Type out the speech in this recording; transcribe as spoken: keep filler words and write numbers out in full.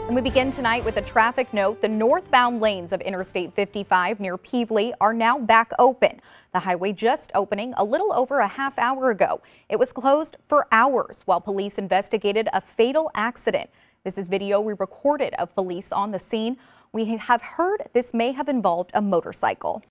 And we begin tonight with a traffic note. The northbound lanes of Interstate fifty-five near Peevely are now back open. The highway just opening a little over a half hour ago. It was closed for hours while police investigated a fatal accident. This is video we recorded of police on the scene. We have heard this may have involved a motorcycle.